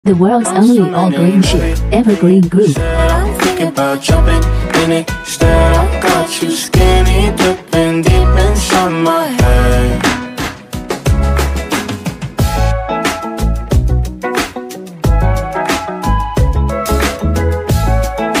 The world's only all-green ship, Evergreen Group. I'm thinking about jumping in it. Instead, I got you skinny dipping deep inside my head.